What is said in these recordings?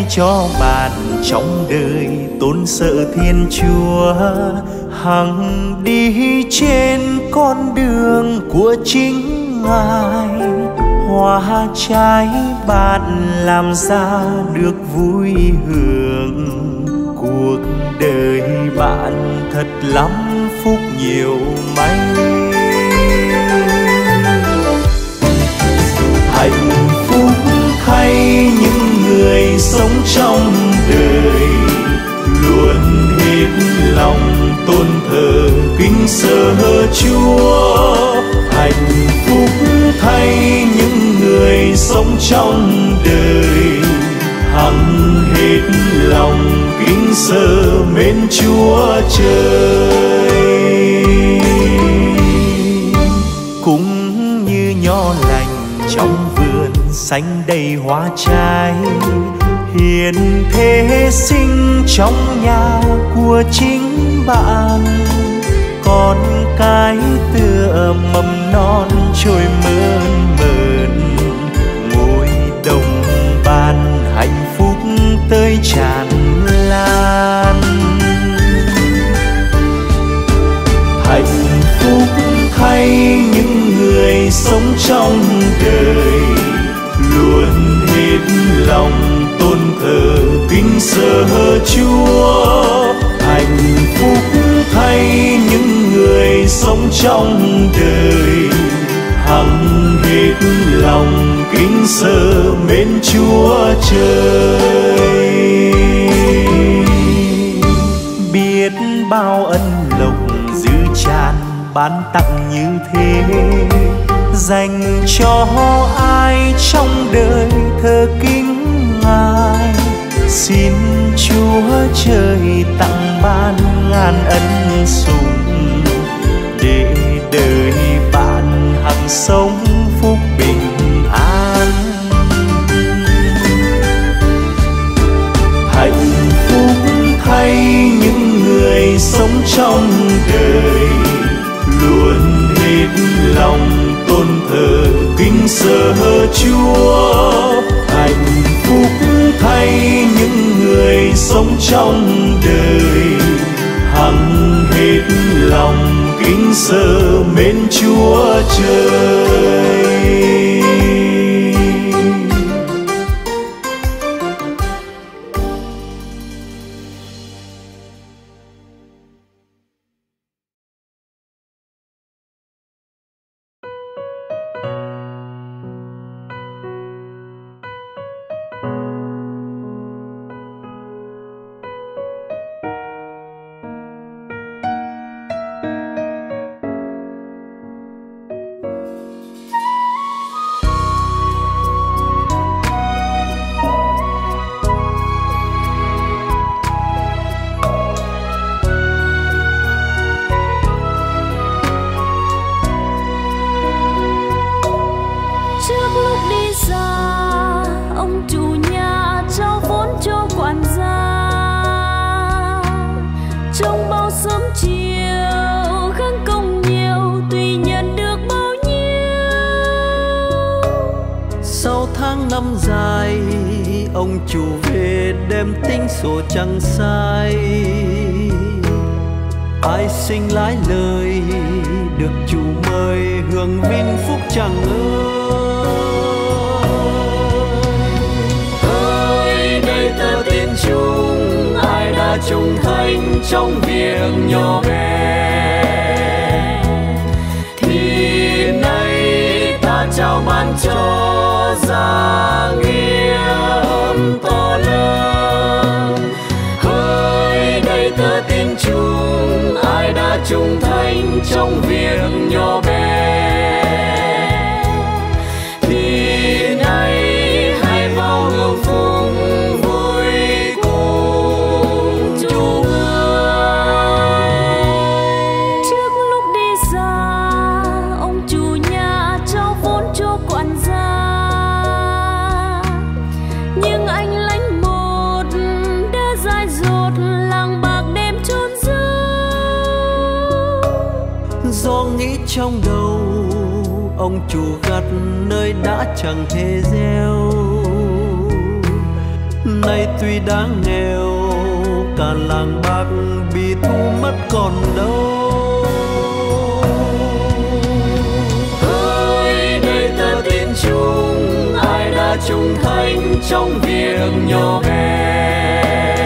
cho bạn trong đời tôn sợ Thiên Chúa, hằng đi trên con đường của chính Ngài. Hoa trái bạn làm ra được vui hưởng, cuộc đời bạn thật lắm phúc nhiều may. Hạnh phúc thay những người sống trong đời luôn hết lòng tôn thờ kính sợ Chúa. Hạnh phúc thay những người sống trong đời hằng hết lòng kính sợ mến Chúa trời. Cũng như nho lành trong vườn xanh đầy hoa trái, hiền thế sinh trong nhà của chính bạn. Con cái tựa mầm non trôi mơn mởn, ngồi đồng bàn hạnh phúc tươi tràn lan. Hạnh phúc thay những người sống trong đời luôn hết lòng tôn thờ kính sợ Chúa. Hạnh phúc thay những người sống trong đời hằng hết lòng kính sợ mến Chúa trời. Biết bao ân lộc dư tràn ban tặng như thế, dành cho ai trong đời thờ kính Ngài. Xin Chúa trời tặng ban ngàn ân sủng, để đời bạn hằng sống phúc bình an. Hạnh phúc thay những người sống trong đời luôn hết lòng tôn thờ kính sợ Chúa. Hạnh phúc thay những người sống trong đời hằng hết lòng kính sợ mến Chúa trời. Ông chủ về đem tính sổ chẳng sai, ai sinh lái lời được chủ mời hưởng vinh phúc chẳng ơi. Đây tớ tin chung ai đã trung thành trong việc nhỏ bé, thì nay ta trao ban cho gia nghĩa to lớn. Hỡi đây tớ tin chung ai đã trung thành trong việc nhỏ bé, thì nay hãy vào hưởng phúc vui cùng Chúa. Trước lúc đi xa, ông chủ nhà trao vốn cho quản gia, nhưng anh lãnh một đã dại dột làng bạc đêm chôn do nghĩ trong đầu ông chủ gặt nơi đã chẳng thể gieo, nay tuy đã nghèo, cả làng bạc bị thu mất còn đâu. Hỡi nơi tơ tin chung, ai đã trung thành trong việc nhỏ bé,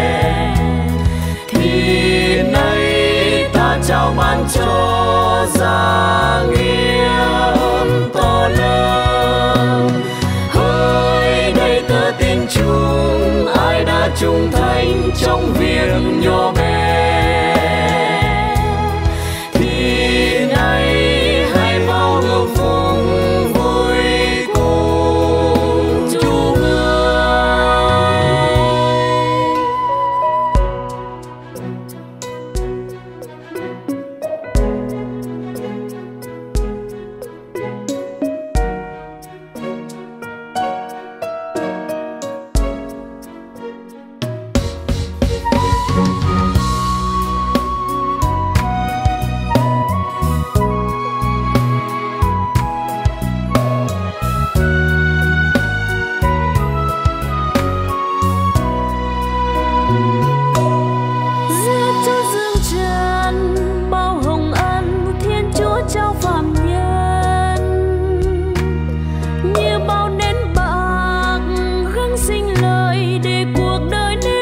thì nay ta trao ban cho gia nghĩa ơn to lớn. Hỡi nơi tơ tin chung, ai đã trung thành trong việc nhỏ bé, thì nay hãy vào hưởng phúc vui cùng Chúa người. Giữa cho dương trần bao hồng ân, Thiên Chúa trao phàm nhân như bao nén bạc gắng sinh lợi để cuộc đời nên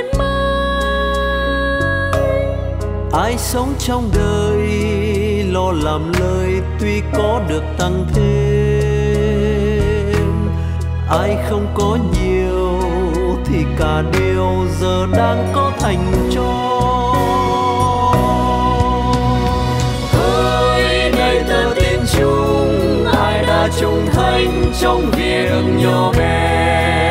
mới. Ai sống trong đời lo làm lời tuy có được tăng thêm, ai không có nhiều thì cả điều giờ đang có thành cho. Hỡi nơi tơ tin chung, ai đã trung thành trong việc nhỏ bé,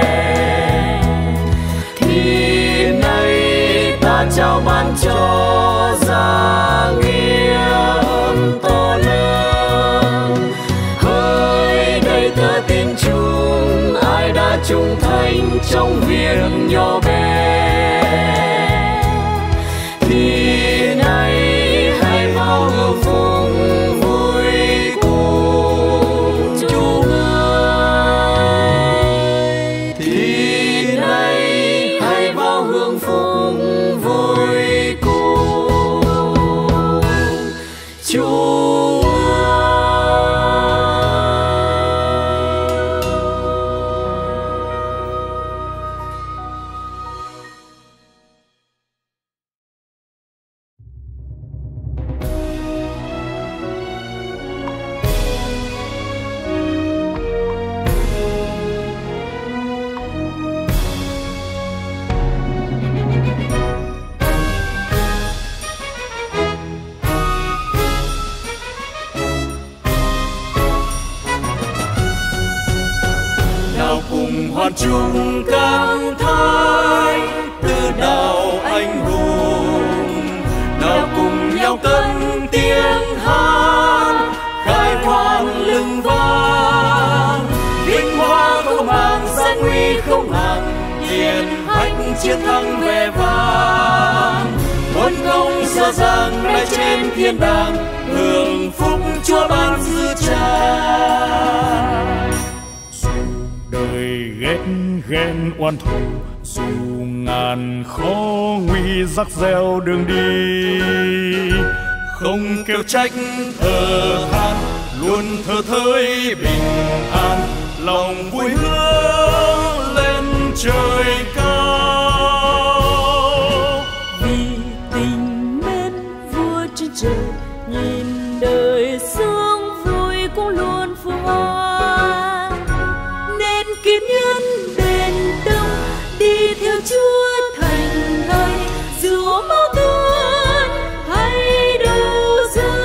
thì nay ta trao ban cho gia nghĩa ơn to lớn. Hỡi nơi tơ tin chung, ai đã trung thành trong việc nhỏ bé, thì nay hãy vào hưởng phúc vui cùng Chúa người. Thì nay hãy vào hưởng phúc vui cùng Chúa. Nào cùng hoan chung cảm thái từ đạo anh hùng, nào cùng nhau cất tiếng hát khai hoan lưng vang. Vinh hoa không màng, gian nguy không màng, hiển hách chiến thắng vẻ vang. Quân công dở dàng nay trên thiên đàng, hưởng phúc Chúa ban dư tràn. Đời ghét ghen oan thù, dù ngàn khó nguy rắc reo đường đi, không kêu trách thờ than, luôn thờ thới bình an, lòng vui hướng lên trời cao. Vì tình mến vua trên trời, nhìn đời sương vui cũng luôn phương hoa, nên kiên nhẫn bền đông đi theo Chúa thành thơi, dù bao tuôn hay đâu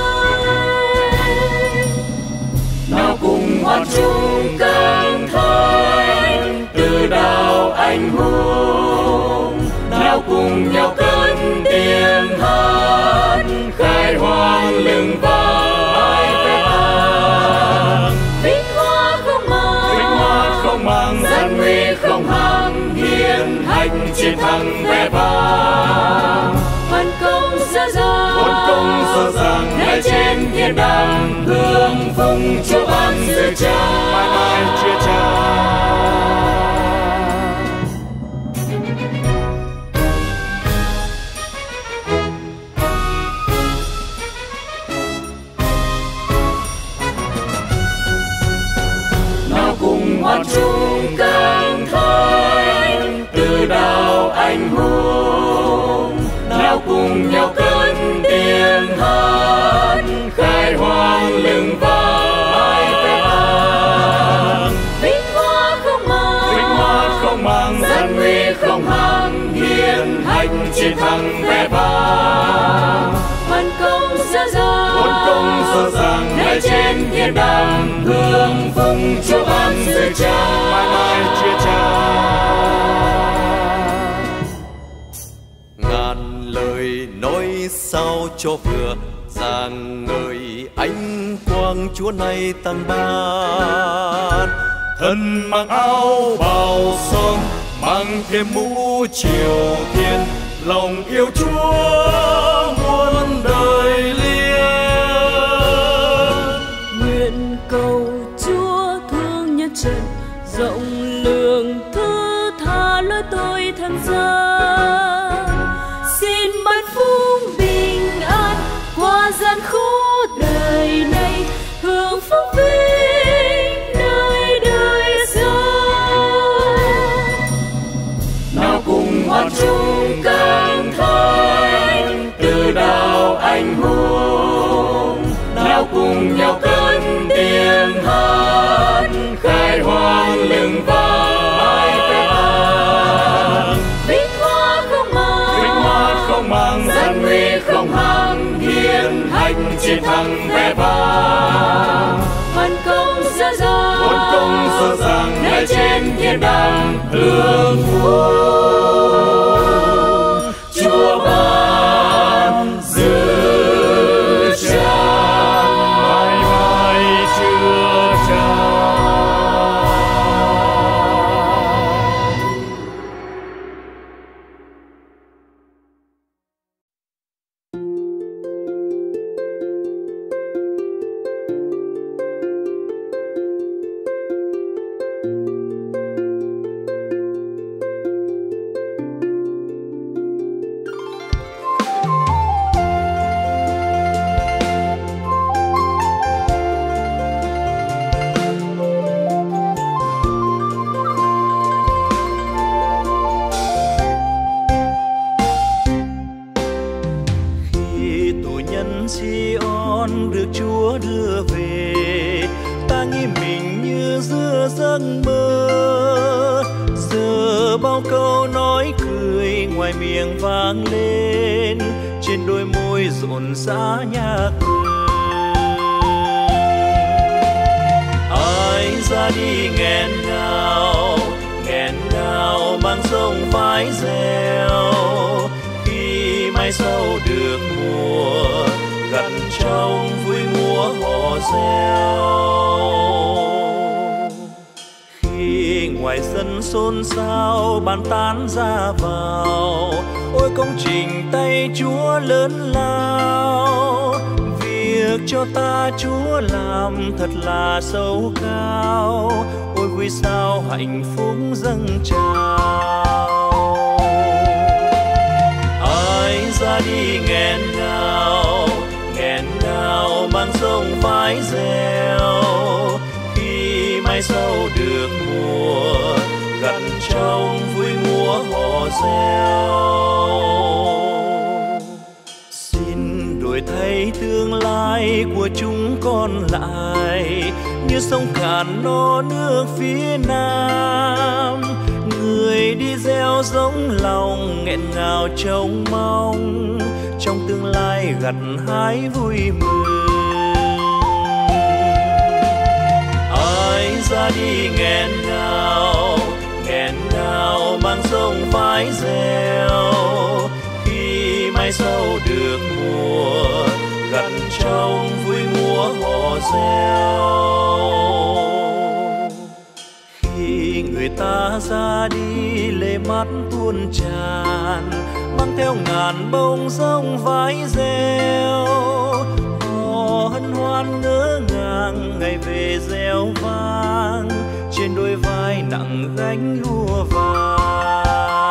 rơi. Nào cùng hoan chung cảm thái từ đạo anh hùng, nào cùng nhau cất tiếng hát khai hoan lưng vai vẻ vang. Vinh hoa không màng, gian nguy không màng, hiển hách chiến thắng vẻ vang. Quân công dở dàng nay trên thiên đàng, hưởng phúc Chúa ban dư tràn, mãi mãi chia tràn. anh hùng, nào cùng nhau cất tiếng hát khai hoang lừng vai vẻ vang. Vinh hoa không màng, gian nguy không hàng, hiển hách chiến thắng vẻ vang. huân công dở dàng ngay trên thiên đàng, hương phụng Chúa ban sự Cha mãi mãi chia cha. Ngàn lời nói sao cho vừa, rạng ngời ánh quang Chúa này tăng ban. Thân mang áo bào son, mang thêm mũ triều thiên, lòng yêu Chúa muôn đời liền. nguyện cầu Chúa thương nhân trần, rộng lượng thứ tha lối tôi tham gian. Xin ban phúc bình an qua gian khổ đời này, hưởng phúc vinh đời đời sau. Nào cùng hát chung cảm thánh từ đạo anh hùng, nào cùng nhau cất tiếng hát khai hoang lừng vai vẻ vang. Vinh hoa không màng, gian nguy không hàng, hiển hách chiến thắng vẻ vang. huân công dở dàng ngay trên thiên đàng, hương phúc Chúa ban dư tràn mãi mãi chưa tràn. Sion được Chúa đưa về, ta nghĩ mình như giữa giấc mơ. Giờ bao câu nói cười ngoài miệng vang lên, trên đôi môi rộn rã nhạc cười. Ai ra đi nghẹn ngào mang rông phái reo, khi mai sau được mùa gần trong vui múa hò reo. Khi ngoài sân xôn xao bàn tán ra vào, ôi công trình tay Chúa lớn lao. Việc cho ta Chúa làm thật là sâu cao, ôi vui sao hạnh phúc dâng trào. Ai ra đi nghẹn ngào mang rông phái reo, khi mai sau được mùa gần trong vui múa hò reo. Xin đổi thay tương lai của chúng con lại, như sông cạn no nước phía nam. Người đi gieo giống lòng nghẹn ngào trông mong, trong tương lai gặt hái vui mừng. Ai ra đi nghẹn ngào mang rông phái reo, khi mai sau được mùa gần trong vui múa hò reo. Khi người ta ra đi lệ mắt tuôn tràn, mang theo ngàn bông rông vái reo. Họ hân hoan ngỡ ngàng ngày về reo vang, trên đôi vai nặng gánh lúa vàng.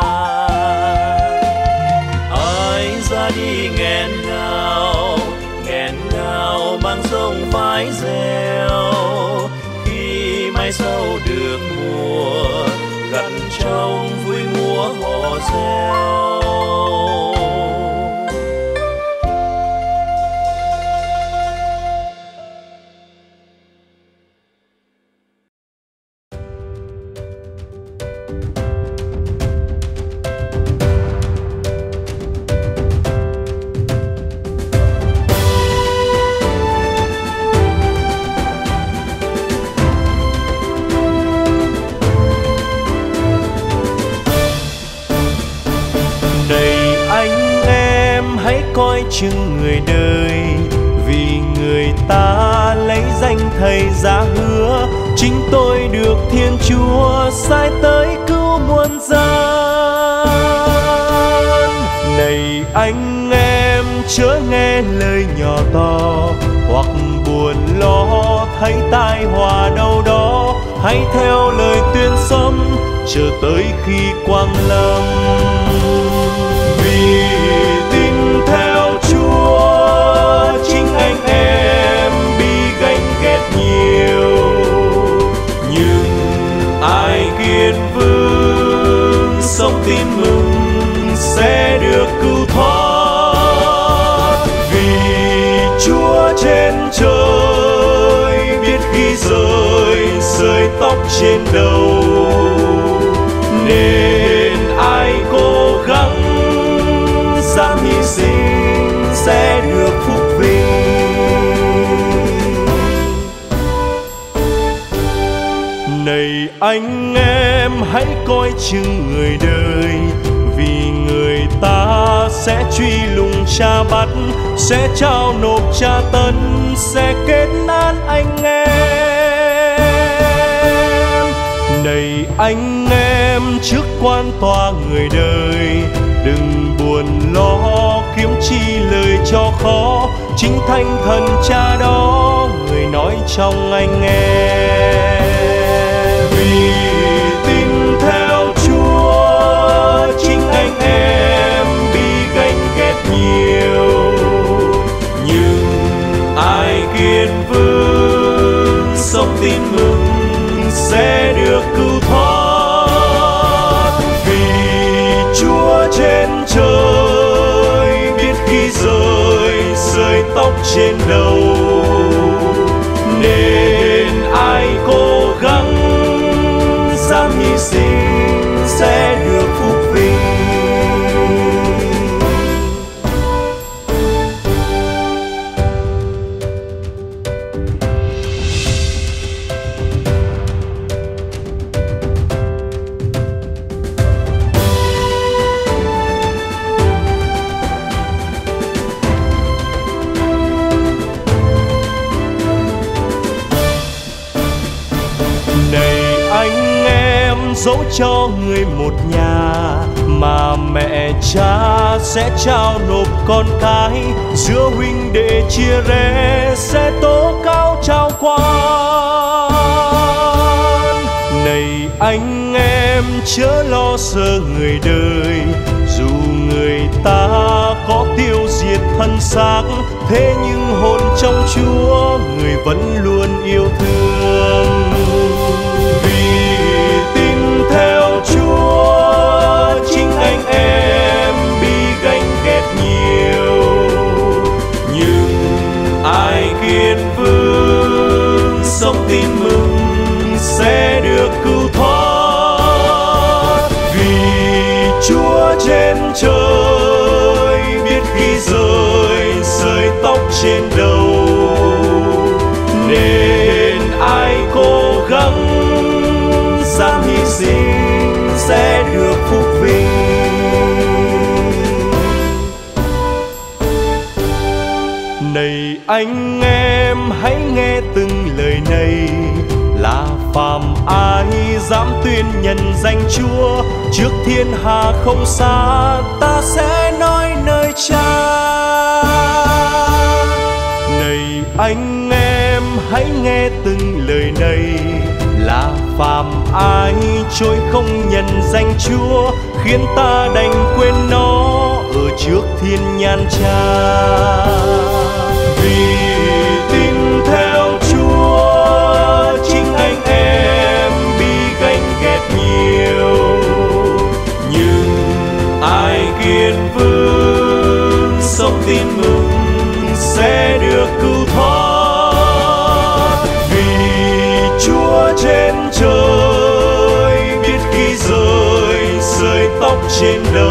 Ai ra đi nghẹn ngào mang rông vái reo, khi mai sau được mùa gần trong vui múa hò gieo. Coi chừng người đời, vì người ta lấy danh thầy ra hứa chính tôi được Thiên Chúa sai tới cứu muôn dân. Này anh em chớ nghe lời nhỏ to, hoặc buồn lo thấy tai họa đâu đó, hãy theo lời tuyên xâm chờ tới khi quang lâm. Vì tin theo Chúa chính anh em bị ganh ghét nhiều, nhưng ai kiên vững sống tin mừng sẽ được cứu thoát. Vì Chúa trên trời biết khi rơi tóc trên đầu, nên ai cố gắng dám hy sinh sẽ được phúc vinh. Này anh em hãy coi chừng người đời, vì người ta sẽ truy lùng tra bắt, sẽ trao nộp tra tấn, sẽ kết án anh em. Này anh em trước quan tòa người đời, đừng buồn lo kiếm chi lời cho khó, chính Thánh Thần Cha đó người nói trong anh em. Vì tin theo Chúa chính anh em bị ganh ghét nhiều, nhưng ai kiên vững sống tin mừng sẽ được cứu thoát. Vì Chúa trên trời biết khi rơi tóc trên đầu, nên ai cố gắng dám hy sinh sẽ được phúc vinh. Dẫu cho người một nhà mà mẹ cha sẽ trao nộp con cái, giữa huynh đệ chia rẽ sẽ tố cáo trao quan. Này anh em chớ lo sợ người đời, dù người ta có tiêu diệt thân xác, thế nhưng hồn trong Chúa người vẫn luôn yêu thương. Theo Chúa chính anh em bị ganh ghét nhiều, nhưng ai kiên vững sống tin mừng sẽ được cứu thoát. Vì Chúa trên trời biết khi rơi tóc trên đầu, nên ai cố gắng dám hy sinh sẽ được phúc vinh. Này anh em hãy nghe từng lời này, là phàm ai dám tuyên nhân danh Chúa, trước thiên hạ không xa ta sẽ nói nơi Cha. Này anh em hãy nghe từng lời này, là phàm ai trôi không nhận danh Chúa, khiến ta đành quên nó ở trước thiên nhãn Cha. Vì tin theo Chúa chính anh em bị ganh ghét nhiều, nhưng kiên vững, sống tin mừng sẽ được cứu thoát. Vì Chúa trên trời biết khi rơi sợi tóc trên đầu,